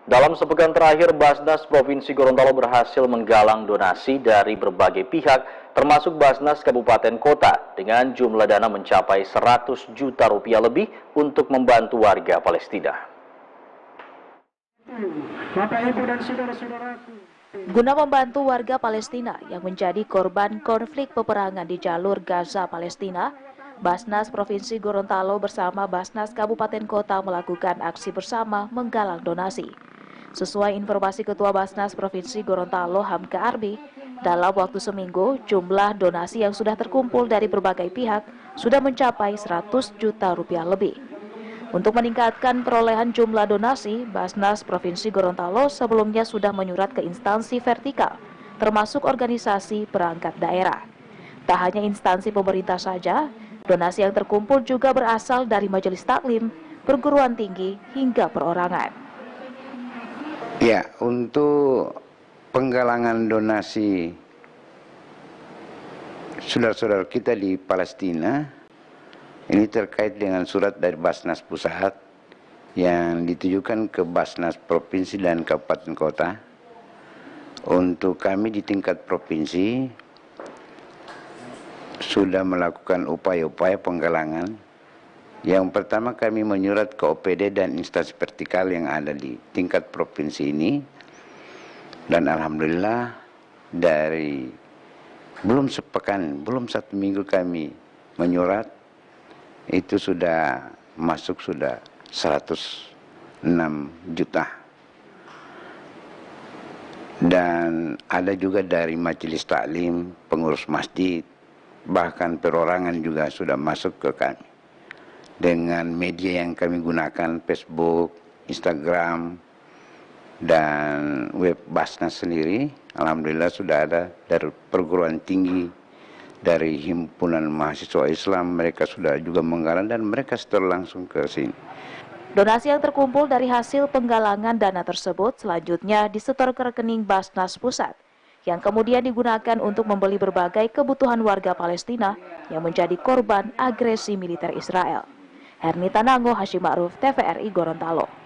Dalam sepekan terakhir, Basnas Provinsi Gorontalo berhasil menggalang donasi dari berbagai pihak, termasuk Basnas Kabupaten Kota, dengan jumlah dana mencapai 100 juta rupiah lebih untuk membantu warga Palestina. Bapak, Ibu, dan saudara-saudaraku, guna membantu warga Palestina yang menjadi korban konflik peperangan di jalur Gaza Palestina, Basnas Provinsi Gorontalo bersama Basnas Kabupaten Kota melakukan aksi bersama menggalang donasi. Sesuai informasi Ketua Basnas Provinsi Gorontalo Hamka Arbi, dalam waktu seminggu jumlah donasi yang sudah terkumpul dari berbagai pihak sudah mencapai 100 juta rupiah lebih. Untuk meningkatkan perolehan jumlah donasi, Basnas Provinsi Gorontalo sebelumnya sudah menyurat ke instansi vertikal, termasuk organisasi perangkat daerah. Tak hanya instansi pemerintah saja, donasi yang terkumpul juga berasal dari majelis taklim, perguruan tinggi, hingga perorangan. Ya, untuk penggalangan donasi saudara-saudara kita di Palestina, ini terkait dengan surat dari Basnas Pusat yang ditujukan ke Basnas Provinsi dan Kabupaten Kota. Untuk kami di tingkat provinsi sudah melakukan upaya-upaya penggalangan. Yang pertama, kami menyurat ke OPD dan instansi vertikal yang ada di tingkat provinsi ini. Dan alhamdulillah dari belum sepekan, belum 1 minggu kami menyurat, itu sudah masuk sudah 106 juta. Dan ada juga dari majelis taklim, pengurus masjid, bahkan perorangan juga sudah masuk ke kami. Dengan media yang kami gunakan, Facebook, Instagram, dan web Basnas sendiri, alhamdulillah sudah ada dari perguruan tinggi, dari himpunan mahasiswa Islam, mereka sudah juga menggalang dan mereka setelah langsung ke sini. Donasi yang terkumpul dari hasil penggalangan dana tersebut selanjutnya disetor ke rekening Basnas Pusat, yang kemudian digunakan untuk membeli berbagai kebutuhan warga Palestina yang menjadi korban agresi militer Israel. Hernita Nango, Hashim Ma'ruf, TVRI Gorontalo.